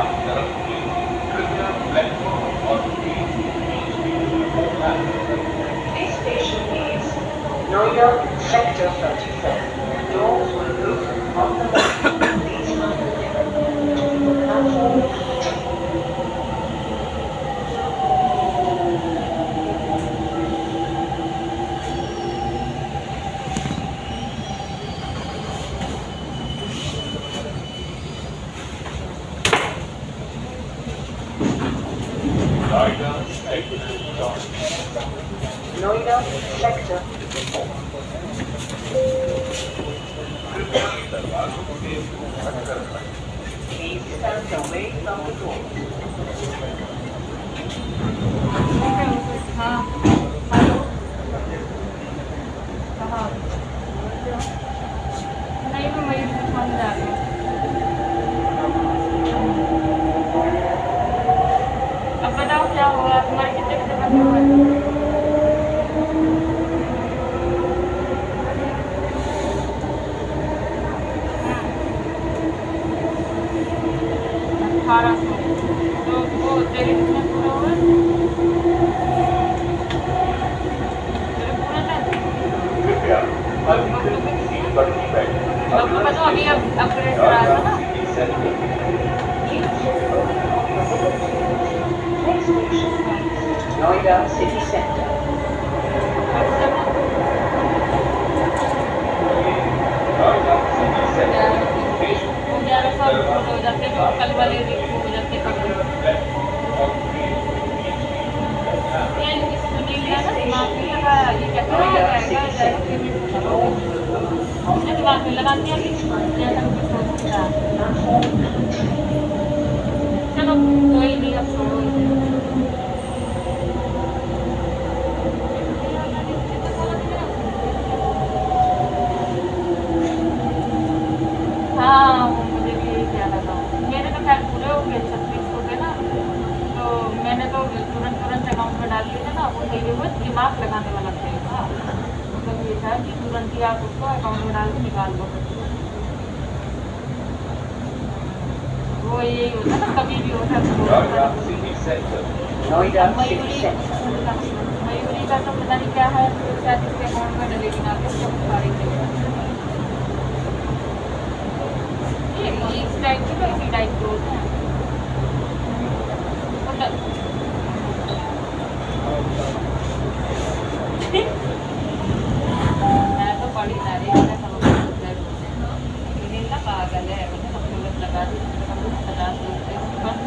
This station is Noida Sector 34. Doors will open on the left. Please mind the gap. Platform 14. Noida Sector 4. Please stand away from the door. हाँ hello कहाँ नहीं मैं वही phone जा रही हूँ अब बताओ क्या हुआ तुम्हारे कितने कितने बजे हुए अठारह सौ तो वो तेरे कितने पूरे हुए आपको पता अभी अपग्रेड करा था ना Next station is Noida City Center. वो 1100 हो जाते हैं कल वाले हो जाते हैं दिमाग में लगा ये कैसे दिमाग में लगा दिया चलो कोई नहीं अब छोड़ो हाँ मुझे भी यही ख्याल था मेरे तो खैर पूरे हो गए 36 हो गए ना तो मैंने तो तुरंत अकाउंट में डाल दिया था ना वो सही हुआ दिमाग लगाने वाला खेल था मतलब ये था कि तुरंत ही आप उसको अकाउंट में डाल के निकाल दो वो यही होता ना कभी भी होता मयूरी का तो पता नहीं क्या है शायद इसके अकाउंट में डलेगी ना इस टाइप की तो इसी टाइप के होते हैं मैं तो बड़ी नारी का पागल है लगा दी 50 रुपये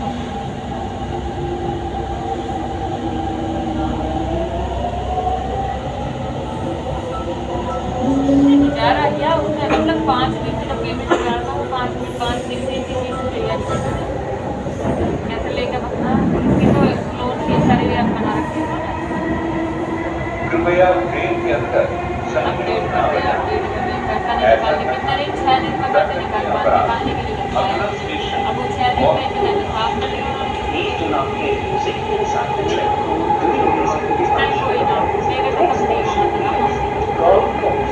बेचारा क्या उसने मतलब 5 दिन का पेमेंट करा था वो 5 दिन की तैयारी कैसे लेकर अपना इसके तो लोन के सारे बना रखे हैं कृपया ट्रेन के अंदर अपडेट करते पैसा निकालने कितना नहीं 6 दिन का पैसा निकालने के लिए लगता है अब वो 6 दिन में जो है साफ करेंगे Please do not pay music inside the train. Doing music is not कोई ना मेरे को कंप्लीट Golf course.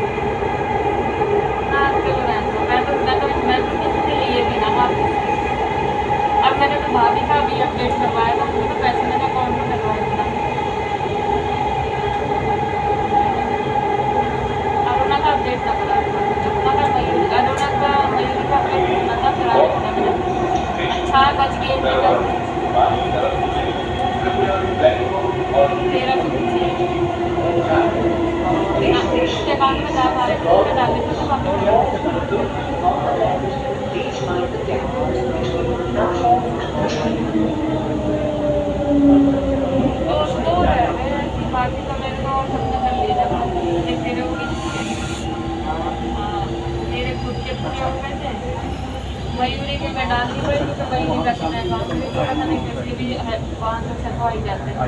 हाँ चलो मैं तो किसके लिए भी ना अब मैंने तो भाभी का भी अपडेट करवाया था मुझे तो पैसे मैंने अकाउंट में डलवाया था अरुणा का अपडेट ना कराया था अरुणा का मयूरी का अपडेट करना था कराया था मैंने अच्छा बच गए 13 उसके बाद में जा पा रहे थे डाले थे तो हम Please mind the gap between platform दो है बाकी तो मेरे को सबने कर लिया जब तेरे को मेरे खुद के पूरे हो गए थे मयूरी के मैं डाल दी हुई तो वही नहीं करता है अकाउंट में थोड़ा सा नहीं करती भी 500 से हो ही जाते हैं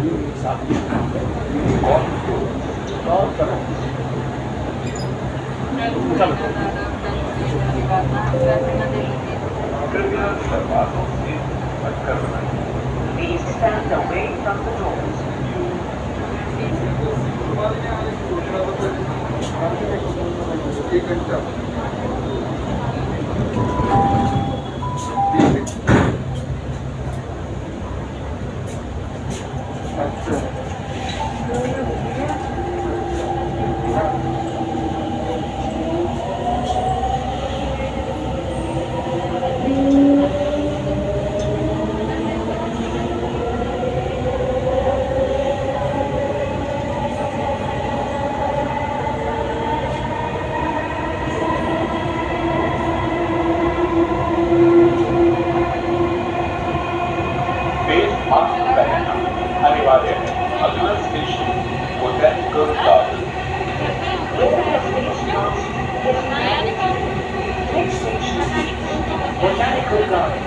Please stand away from the doors. Botanical Garden.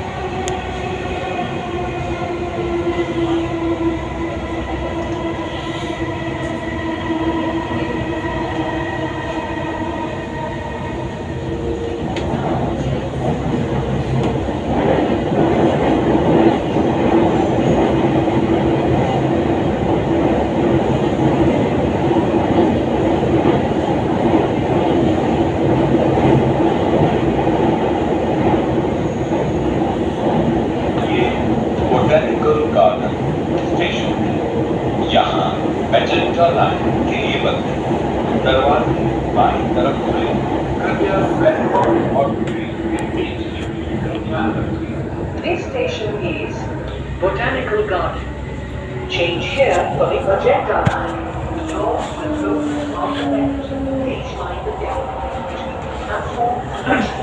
Botanical garden station है। यहाँ मैजेंटा लाइन के लिए बंद है। दरवाजे बाईं तरफ खुले। कृपया प्लेटफॉर्म और ट्रेन के बीच का ध्यान रखिए। This station is Botanical Garden. Change here for the Magenta line. Doors will open on the left. Please mind the gap between platform and